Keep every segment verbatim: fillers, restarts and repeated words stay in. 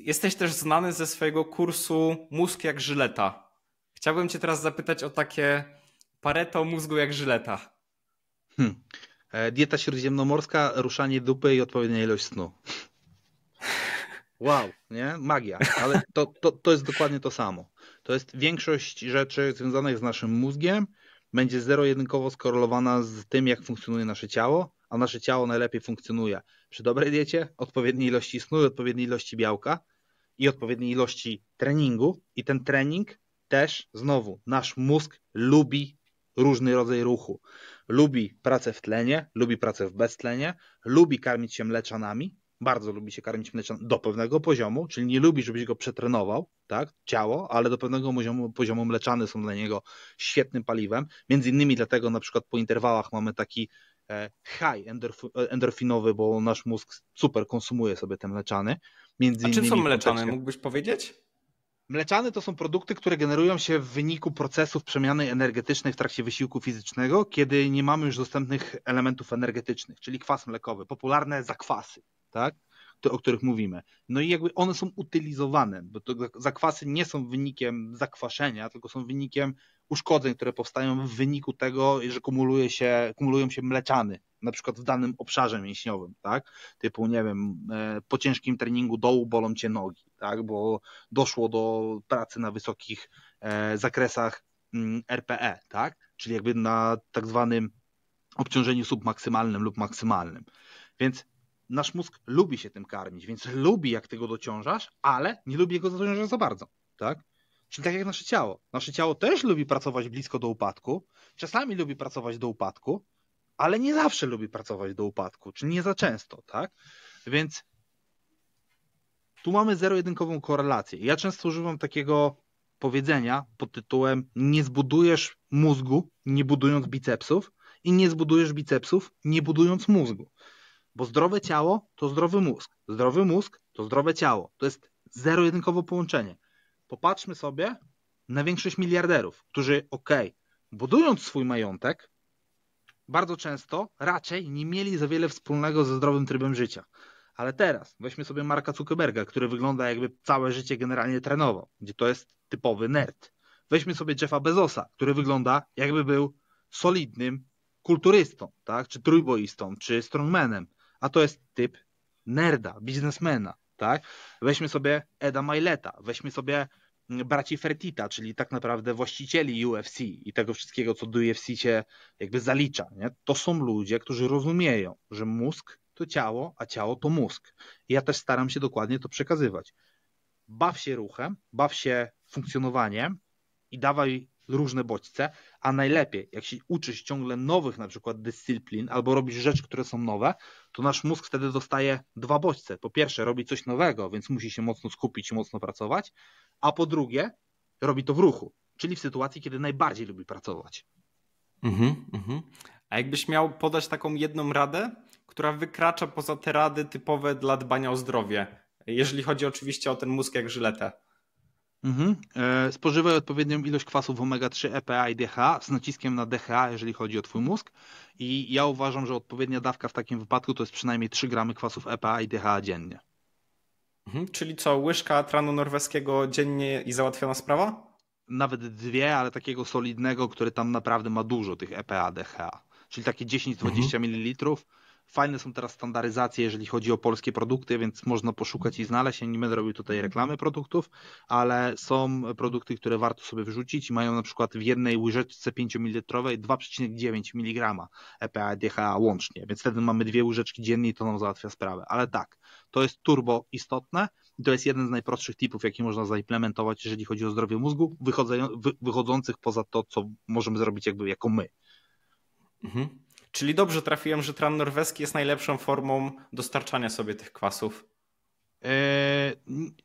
jesteś też znany ze swojego kursu Mózg jak żyleta. Chciałbym cię teraz zapytać o takie Pareto mózgu jak żyleta. Hmm. Dieta śródziemnomorska, ruszanie dupy i odpowiednia ilość snu. Wow, nie? Magia. Ale to, to, to jest dokładnie to samo. To jest większość rzeczy związanych z naszym mózgiem będzie zero-jedynkowo skorelowana z tym, jak funkcjonuje nasze ciało, a nasze ciało najlepiej funkcjonuje przy dobrej diecie, odpowiedniej ilości snu i odpowiedniej ilości białka i odpowiedniej ilości treningu. I ten trening też, znowu, nasz mózg lubi różny rodzaj ruchu. Lubi pracę w tlenie, lubi pracę w beztlenie, lubi karmić się mleczanami, bardzo lubi się karmić mleczanami do pewnego poziomu, czyli nie lubi, żebyś go przetrenował, tak, ciało, ale do pewnego poziomu, poziomu mleczany są dla niego świetnym paliwem. Między innymi dlatego na przykład po interwałach mamy taki high endorfinowy, bo nasz mózg super konsumuje sobie te mleczany. Między A czym są innymi mleczane? kontekście... Mógłbyś powiedzieć? Mleczane to są produkty, które generują się w wyniku procesów przemiany energetycznej w trakcie wysiłku fizycznego, kiedy nie mamy już dostępnych elementów energetycznych, czyli kwas mlekowy, popularne zakwasy, tak? O których mówimy. No i jakby one są utylizowane, bo to zakwasy nie są wynikiem zakwaszenia, tylko są wynikiem uszkodzeń, które powstają w wyniku tego, że kumuluje się, kumulują się mleczany, na przykład w danym obszarze mięśniowym, tak? Typu, nie wiem, po ciężkim treningu dołu bolą cię nogi, tak? Bo doszło do pracy na wysokich zakresach R P E, tak? Czyli jakby na tak zwanym obciążeniu submaksymalnym lub maksymalnym. Więc nasz mózg lubi się tym karmić, więc lubi, jak ty go dociążasz, ale nie lubi go dociążać za bardzo, tak? Czyli tak jak nasze ciało. Nasze ciało też lubi pracować blisko do upadku, czasami lubi pracować do upadku, ale nie zawsze lubi pracować do upadku, czyli nie za często, tak? Więc tu mamy zero-jedynkową korelację. Ja często używam takiego powiedzenia pod tytułem: nie zbudujesz mózgu, nie budując bicepsów, i nie zbudujesz bicepsów, nie budując mózgu. Bo zdrowe ciało to zdrowy mózg. Zdrowy mózg to zdrowe ciało. To jest zero-jedynkowe połączenie. Popatrzmy sobie na większość miliarderów, którzy, okej, okay, budując swój majątek, bardzo często raczej nie mieli za wiele wspólnego ze zdrowym trybem życia. Ale teraz weźmy sobie Marka Zuckerberga, który wygląda, jakby całe życie generalnie trenował, gdzie to jest typowy nerd. Weźmy sobie Jeffa Bezosa, który wygląda, jakby był solidnym kulturystą, tak? Czy trójboistą, czy strongmanem, a to jest typ nerda, biznesmena, tak? Weźmy sobie Eda Mileta, weźmy sobie braci Fertita, czyli tak naprawdę właścicieli U F C i tego wszystkiego, co do U F C się jakby zalicza, nie? To są ludzie, którzy rozumieją, że mózg to ciało, a ciało to mózg. I ja też staram się dokładnie to przekazywać. Baw się ruchem, baw się funkcjonowaniem i dawaj różne bodźce, a najlepiej, jak się uczysz ciągle nowych na przykład dyscyplin albo robisz rzeczy, które są nowe, to nasz mózg wtedy dostaje dwa bodźce. Po pierwsze, robi coś nowego, więc musi się mocno skupić i mocno pracować, a po drugie, robi to w ruchu, czyli w sytuacji, kiedy najbardziej lubi pracować. Mhm, mhm. A jakbyś miał podać taką jedną radę, która wykracza poza te rady typowe dla dbania o zdrowie, jeżeli chodzi oczywiście o ten mózg jak żyletę. Mhm. E, spożywaj odpowiednią ilość kwasów omega trzy, E P A i D H A z naciskiem na D H A, jeżeli chodzi o twój mózg. I ja uważam, że odpowiednia dawka w takim wypadku to jest przynajmniej trzy gramy kwasów E P A i D H A dziennie. Mhm. Czyli co, łyżka tranu norweskiego dziennie i załatwiona sprawa? Nawet dwie, ale takiego solidnego, który tam naprawdę ma dużo tych E P A, D H A. Czyli takie dziesięć do dwudziestu mililitrów. Fajne są teraz standaryzacje, jeżeli chodzi o polskie produkty, więc można poszukać i znaleźć. Ja nie będę robił tutaj reklamy produktów, ale są produkty, które warto sobie wrzucić i mają na przykład w jednej łyżeczce pięciomililitrowej dwa przecinek dziewięć miligrama E P A i D H A łącznie, więc wtedy mamy dwie łyżeczki dziennie i to nam załatwia sprawę. Ale tak, to jest turbo istotne i to jest jeden z najprostszych tipów, jaki można zaimplementować, jeżeli chodzi o zdrowie mózgu, wychodzących poza to, co możemy zrobić jakby jako my. Mhm. Czyli dobrze trafiłem, że tran norweski jest najlepszą formą dostarczania sobie tych kwasów. Eee,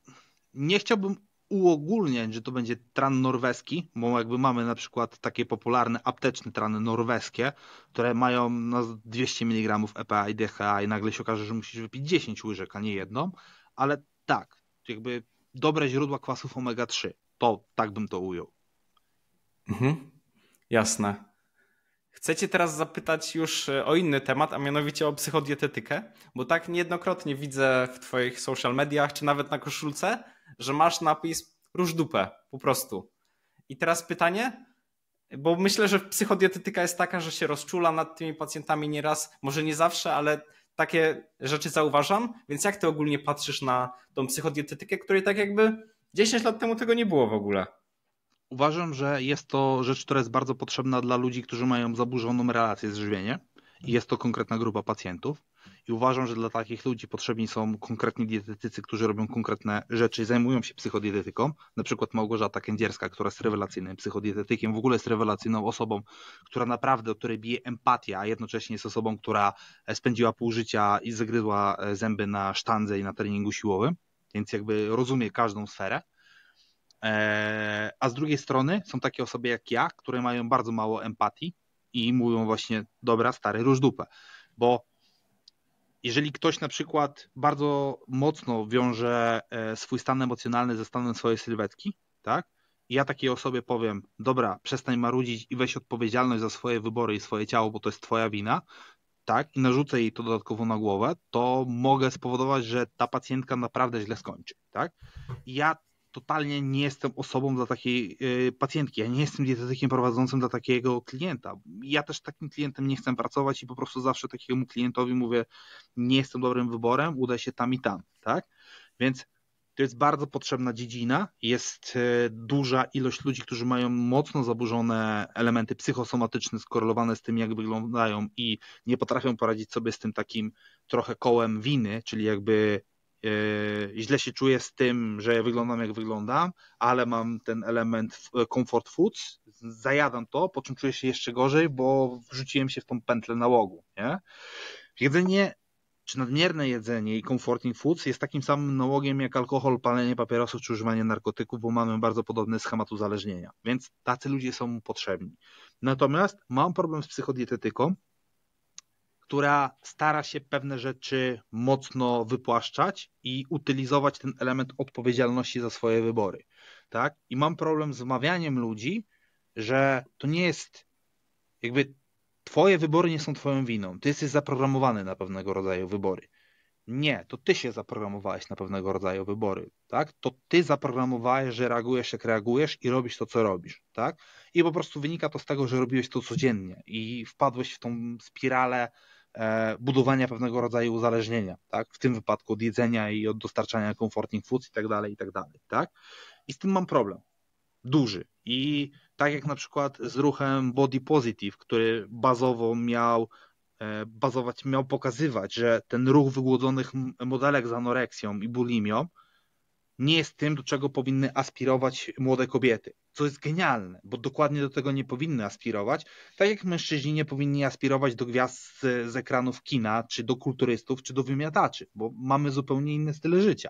nie chciałbym uogólniać, że to będzie tran norweski, bo jakby mamy na przykład takie popularne apteczne trany norweskie, które mają na dwieście miligramów E P A i D H A i nagle się okaże, że musisz wypić dziesięć łyżek, a nie jedną, ale tak, jakby dobre źródła kwasów omega trzy, to tak bym to ujął. Mhm. Jasne. Chcę cię teraz zapytać już o inny temat, a mianowicie o psychodietetykę, bo tak niejednokrotnie widzę w twoich social mediach, czy nawet na koszulce, że masz napis róż dupę, po prostu. I teraz pytanie, bo myślę, że psychodietetyka jest taka, że się rozczula nad tymi pacjentami nieraz, może nie zawsze, ale takie rzeczy zauważam, więc jak ty ogólnie patrzysz na tą psychodietetykę, której tak jakby dziesięć lat temu tego nie było w ogóle? Uważam, że jest to rzecz, która jest bardzo potrzebna dla ludzi, którzy mają zaburzoną relację z żywieniem i jest to konkretna grupa pacjentów i uważam, że dla takich ludzi potrzebni są konkretni dietetycy, którzy robią konkretne rzeczy i zajmują się psychodietetyką, na przykład Małgorzata Kędzierska, która jest rewelacyjnym psychodietetykiem, w ogóle jest rewelacyjną osobą, która naprawdę, od której bije empatia, a jednocześnie jest osobą, która spędziła pół życia i zagryzła zęby na sztandze i na treningu siłowym, więc jakby rozumie każdą sferę. A z drugiej strony są takie osoby jak ja, które mają bardzo mało empatii i mówią właśnie, dobra, stary, róż dupę. Bo jeżeli ktoś na przykład bardzo mocno wiąże swój stan emocjonalny ze stanem swojej sylwetki, tak? I ja takiej osobie powiem, dobra, przestań marudzić i weź odpowiedzialność za swoje wybory i swoje ciało, bo to jest twoja wina, tak? I narzucę jej to dodatkowo na głowę, to mogę spowodować, że ta pacjentka naprawdę źle skończy, tak? I ja totalnie nie jestem osobą dla takiej y, pacjentki. Ja nie jestem dietetykiem prowadzącym dla takiego klienta. Ja też takim klientem nie chcę pracować i po prostu zawsze takiemu klientowi mówię, nie jestem dobrym wyborem, udaj się tam i tam, tak? Więc to jest bardzo potrzebna dziedzina. Jest y, duża ilość ludzi, którzy mają mocno zaburzone elementy psychosomatyczne skorelowane z tym, jak wyglądają i nie potrafią poradzić sobie z tym takim trochę kołem winy, czyli jakby źle się czuję z tym, że ja wyglądam jak wyglądam, ale mam ten element comfort foods, zajadam to, po czym czuję się jeszcze gorzej, bo wrzuciłem się w tą pętlę nałogu. Nie? Jedzenie, czy nadmierne jedzenie i comforting foods jest takim samym nałogiem jak alkohol, palenie papierosów czy używanie narkotyków, bo mamy bardzo podobny schemat uzależnienia, więc tacy ludzie są mu potrzebni. Natomiast mam problem z psychodietetyką, która stara się pewne rzeczy mocno wypłaszczać i utylizować ten element odpowiedzialności za swoje wybory. Tak? I mam problem z wmawianiem ludzi, że to nie jest jakby twoje wybory nie są twoją winą. Ty jesteś zaprogramowany na pewnego rodzaju wybory. Nie, to ty się zaprogramowałeś na pewnego rodzaju wybory, tak? To ty zaprogramowałeś, że reagujesz jak reagujesz i robisz to, co robisz, tak? I po prostu wynika to z tego, że robiłeś to codziennie i wpadłeś w tą spiralę budowania pewnego rodzaju uzależnienia, tak? W tym wypadku od jedzenia i od dostarczania comforting foods i tak dalej, i tak dalej, tak? I z tym mam problem. Duży. I tak jak na przykład z ruchem Body Positive, który bazowo miał bazować, miał pokazywać, że ten ruch wygłodzonych modelek z anoreksją i bulimią nie jest tym, do czego powinny aspirować młode kobiety. Co jest genialne, bo dokładnie do tego nie powinny aspirować, tak jak mężczyźni nie powinni aspirować do gwiazd z, z ekranów kina, czy do kulturystów, czy do wymiataczy, bo mamy zupełnie inne style życia.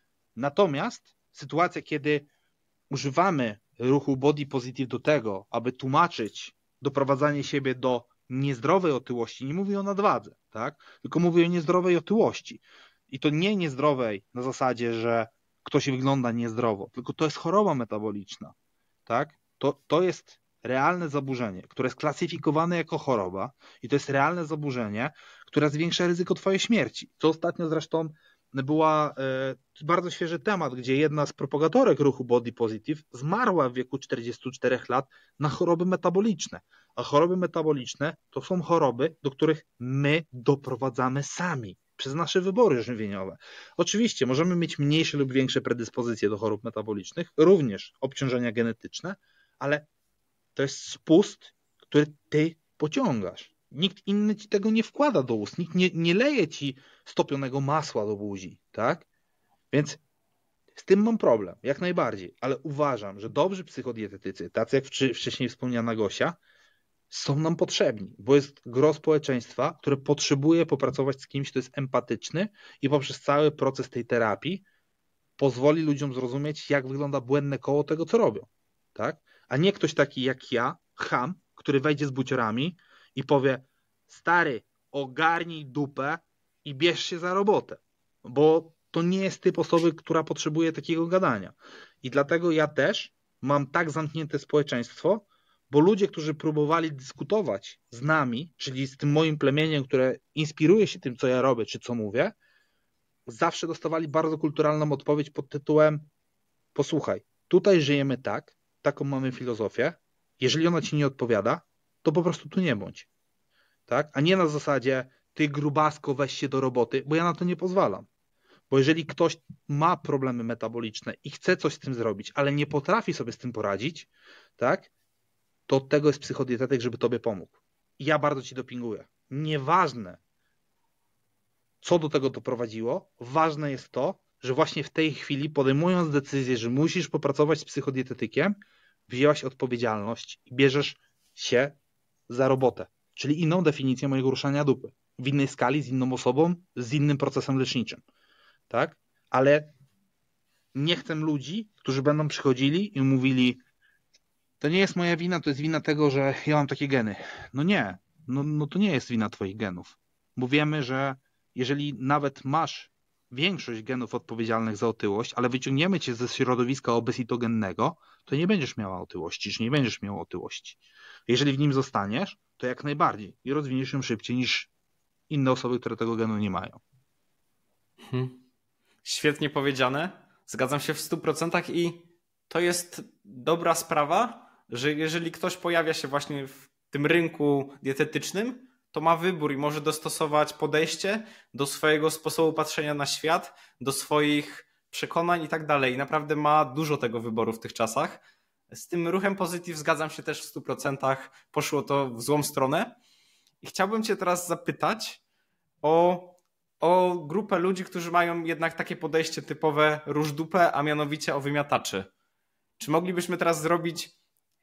Natomiast sytuacja, kiedy używamy ruchu body positive do tego, aby tłumaczyć doprowadzanie siebie do niezdrowej otyłości, nie mówię o nadwadze, tak? Tylko mówię o niezdrowej otyłości. I to nie niezdrowej na zasadzie, że ktoś wygląda niezdrowo, tylko to jest choroba metaboliczna, tak? To, to jest realne zaburzenie, które jest klasyfikowane jako choroba i to jest realne zaburzenie, które zwiększa ryzyko twojej śmierci. Co ostatnio zresztą była e, bardzo świeży temat, gdzie jedna z propagatorek ruchu Body Positive zmarła w wieku czterdziestu czterech lat na choroby metaboliczne. A choroby metaboliczne to są choroby, do których my doprowadzamy sami przez nasze wybory żywieniowe. Oczywiście możemy mieć mniejsze lub większe predyspozycje do chorób metabolicznych, również obciążenia genetyczne, ale to jest spust, który ty pociągasz. Nikt inny ci tego nie wkłada do ust, nikt nie, nie leje ci stopionego masła do buzi, tak? Więc z tym mam problem, jak najbardziej, ale uważam, że dobrzy psychodietetycy, tacy jak wcześniej wspomniana Gosia, są nam potrzebni, bo jest gros społeczeństwa, które potrzebuje popracować z kimś, kto jest empatyczny i poprzez cały proces tej terapii pozwoli ludziom zrozumieć, jak wygląda błędne koło tego, co robią, tak? A nie ktoś taki jak ja, cham, który wejdzie z buciorami i powie, stary, ogarnij dupę i bierz się za robotę, bo to nie jest typ osoby, która potrzebuje takiego gadania. I dlatego ja też mam tak zamknięte społeczeństwo, Bo ludzie, którzy próbowali dyskutować z nami, czyli z tym moim plemieniem, które inspiruje się tym, co ja robię, czy co mówię, zawsze dostawali bardzo kulturalną odpowiedź pod tytułem: posłuchaj, tutaj żyjemy tak, taką mamy filozofię, jeżeli ona ci nie odpowiada, to po prostu tu nie bądź. Tak? A nie na zasadzie: ty grubasko, weź się do roboty, bo ja na to nie pozwalam. Bo jeżeli ktoś ma problemy metaboliczne i chce coś z tym zrobić, ale nie potrafi sobie z tym poradzić, tak, to od tego jest psychodietetyk, żeby tobie pomógł. I ja bardzo ci dopinguję. Nieważne, co do tego doprowadziło, ważne jest to, że właśnie w tej chwili, podejmując decyzję, że musisz popracować z psychodietetykiem, wzięłaś odpowiedzialność i bierzesz się za robotę. Czyli inną definicję mojego ruszania dupy. W innej skali, z inną osobą, z innym procesem leczniczym. Tak? Ale nie chcę ludzi, którzy będą przychodzili i mówili: to nie jest moja wina, to jest wina tego, że ja mam takie geny. No nie, no, no to nie jest wina twoich genów. Bo wiemy, że jeżeli nawet masz większość genów odpowiedzialnych za otyłość, ale wyciągniemy cię ze środowiska obezitogennego, to nie będziesz miała otyłości, czy nie będziesz miał otyłości. Jeżeli w nim zostaniesz, to jak najbardziej i rozwiniesz ją szybciej niż inne osoby, które tego genu nie mają. Hmm. Świetnie powiedziane. Zgadzam się w stu procentach i to jest dobra sprawa, że jeżeli ktoś pojawia się właśnie w tym rynku dietetycznym, to ma wybór i może dostosować podejście do swojego sposobu patrzenia na świat, do swoich przekonań i tak dalej. I naprawdę ma dużo tego wyboru w tych czasach. Z tym ruchem Positive zgadzam się też w stu procentach. Poszło to w złą stronę. I chciałbym cię teraz zapytać o, o grupę ludzi, którzy mają jednak takie podejście typowe róż dupę, a mianowicie o wymiataczy. Czy moglibyśmy teraz zrobić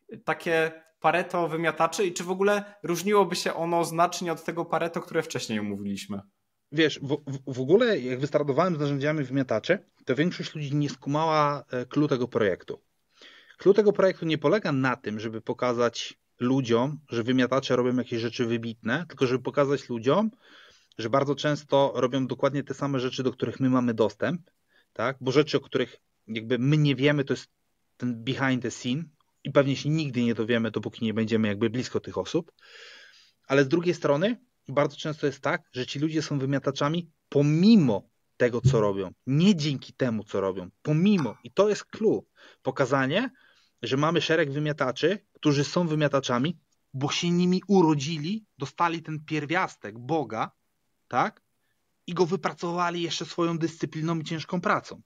takie Pareto wymiataczy i czy w ogóle różniłoby się ono znacznie od tego Pareto, które wcześniej omówiliśmy? Wiesz, w, w, w ogóle jak wystartowałem z narzędziami wymiataczy, to większość ludzi nie skumała clou tego projektu. Clou tego projektu nie polega na tym, żeby pokazać ludziom, że wymiatacze robią jakieś rzeczy wybitne, tylko żeby pokazać ludziom, że bardzo często robią dokładnie te same rzeczy, do których my mamy dostęp, tak? Bo rzeczy, o których jakby my nie wiemy, to jest ten behind the scene i pewnie się nigdy nie dowiemy, dopóki nie będziemy jakby blisko tych osób. Ale z drugiej strony bardzo często jest tak, że ci ludzie są wymiataczami pomimo tego, co robią. Nie dzięki temu, co robią. Pomimo. I to jest clue. Pokazanie, że mamy szereg wymiataczy, którzy są wymiataczami, bo się nimi urodzili, dostali ten pierwiastek Boga, tak? I go wypracowali jeszcze swoją dyscypliną i ciężką pracą.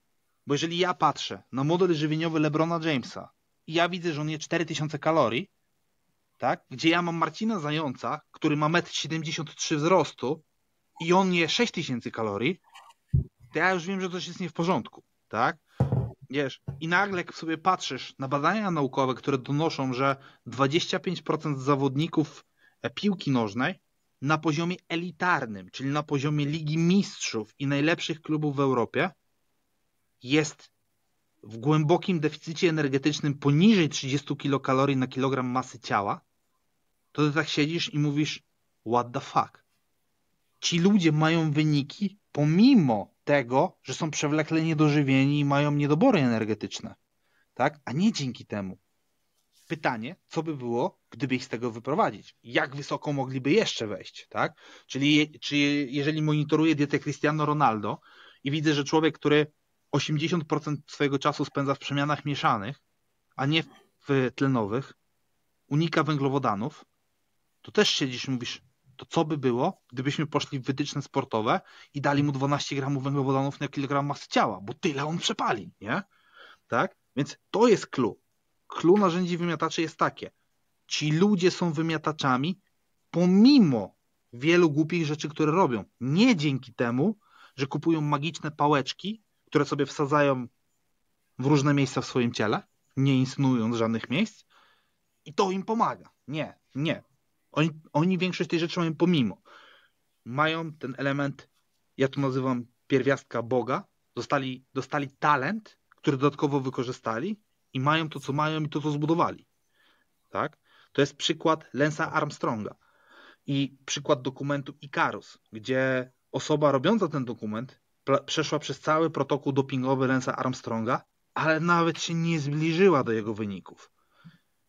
Bo jeżeli ja patrzę na model żywieniowy LeBrona Jamesa i ja widzę, że on je cztery tysiące kalorii, tak? Gdzie ja mam Marcina Zająca, który ma metr siedemdziesiąt trzy wzrostu i on je sześć tysięcy kalorii, to ja już wiem, że coś jest nie w porządku, tak? Wiesz, i nagle jak sobie patrzysz na badania naukowe, które donoszą, że dwadzieścia pięć procent zawodników piłki nożnej na poziomie elitarnym, czyli na poziomie Ligi Mistrzów i najlepszych klubów w Europie jest w głębokim deficycie energetycznym poniżej trzydzieści kilokalorii na kilogram masy ciała, to ty tak siedzisz i mówisz: what the fuck? Ci ludzie mają wyniki pomimo tego, że są przewlekle niedożywieni i mają niedobory energetyczne, tak? A nie dzięki temu. Pytanie, co by było, gdyby ich z tego wyprowadzić? Jak wysoko mogliby jeszcze wejść, tak? Czyli czy jeżeli monitoruję dietę Cristiano Ronaldo i widzę, że człowiek, który osiemdziesiąt procent swojego czasu spędza w przemianach mieszanych, a nie w tlenowych, unika węglowodanów, to też siedzisz i mówisz: to co by było, gdybyśmy poszli w wytyczne sportowe i dali mu dwanaście gramów węglowodanów na kilogram masy ciała, bo tyle on przepali, nie? Tak? Więc to jest clue. Clue narzędzi wymiataczy jest takie: ci ludzie są wymiataczami pomimo wielu głupich rzeczy, które robią. Nie dzięki temu, że kupują magiczne pałeczki, które sobie wsadzają w różne miejsca w swoim ciele, nie insynuując żadnych miejsc, i to im pomaga. Nie, nie. Oni, oni większość tej rzeczy mają pomimo. Mają ten element, ja to nazywam pierwiastka Boga, dostali, dostali talent, który dodatkowo wykorzystali i mają to, co mają i to, co zbudowali. Tak? To jest przykład Lance'a Armstronga i przykład dokumentu Icarus, gdzie osoba robiąca ten dokument przeszła przez cały protokół dopingowy Lance'a Armstronga, ale nawet się nie zbliżyła do jego wyników.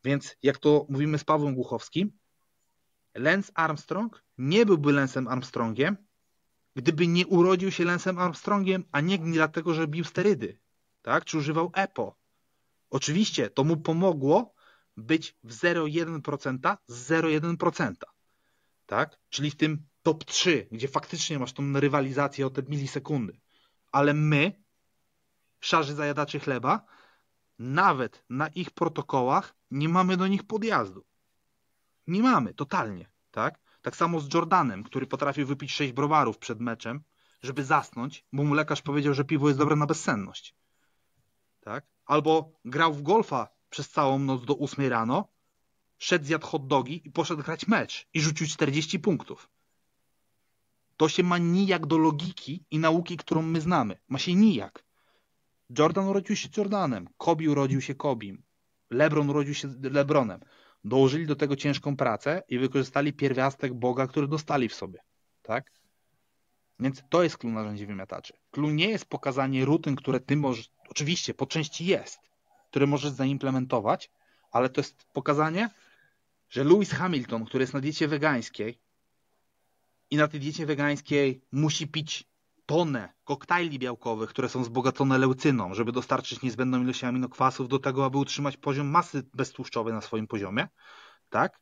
Więc jak to mówimy z Pawłem Głuchowskim, Lance Armstrong nie byłby Lance'em Armstrongiem, gdyby nie urodził się Lance'em Armstrongiem, a nie dlatego, że bił sterydy, tak? Czy używał E P O. Oczywiście to mu pomogło być w zero przecinek jeden procent z zero przecinek jeden procent, tak? Czyli w tym top trzy, gdzie faktycznie masz tą rywalizację o te milisekundy. Ale my, szarzy zajadaczy chleba, nawet na ich protokołach nie mamy do nich podjazdu. Nie mamy, totalnie, tak? Tak samo z Jordanem, który potrafił wypić sześć browarów przed meczem, żeby zasnąć, bo mu lekarz powiedział, że piwo jest dobre na bezsenność. Tak? Albo grał w golfa przez całą noc do ósmej rano, szedł, zjadł hot dogi i poszedł grać mecz i rzucił czterdzieści punktów. To się ma nijak do logiki i nauki, którą my znamy. Ma się nijak. Jordan urodził się Jordanem, Kobe urodził się Kobim, LeBron urodził się LeBronem. Dołożyli do tego ciężką pracę i wykorzystali pierwiastek Boga, który dostali w sobie. Tak? Więc to jest clue narzędzi wymiataczy. Clue nie jest pokazanie rutyn, które ty możesz, oczywiście po części jest, które możesz zaimplementować, ale to jest pokazanie, że Lewis Hamilton, który jest na diecie wegańskiej i na tej diecie wegańskiej musi pić tonę koktajli białkowych, które są wzbogacone leucyną, żeby dostarczyć niezbędną ilość aminokwasów do tego, aby utrzymać poziom masy beztłuszczowej na swoim poziomie, tak?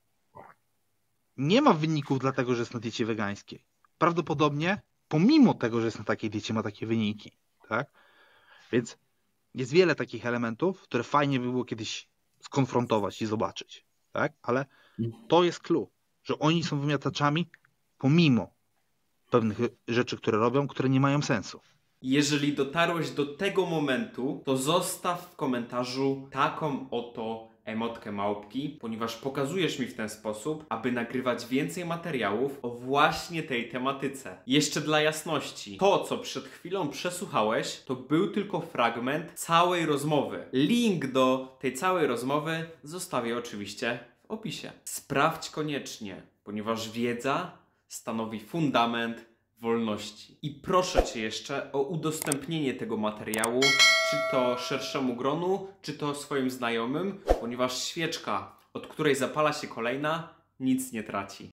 Nie ma wyników dlatego, że jest na diecie wegańskiej. Prawdopodobnie, pomimo tego, że jest na takiej diecie, ma takie wyniki, tak? Więc jest wiele takich elementów, które fajnie by było kiedyś skonfrontować i zobaczyć, tak? Ale to jest clue, że oni są wymiataczami pomimo pewnych rzeczy, które robią, które nie mają sensu. Jeżeli dotarłeś do tego momentu, to zostaw w komentarzu taką oto emotkę małpki, ponieważ pokazujesz mi w ten sposób, aby nagrywać więcej materiałów o właśnie tej tematyce. Jeszcze dla jasności, to co przed chwilą przesłuchałeś, to był tylko fragment całej rozmowy. Link do tej całej rozmowy zostawię oczywiście w opisie. Sprawdź koniecznie, ponieważ wiedza stanowi fundament wolności. I proszę Cię jeszcze o udostępnienie tego materiału, czy to szerszemu gronu, czy to swoim znajomym, ponieważ świeczka, od której zapala się kolejna, nic nie traci.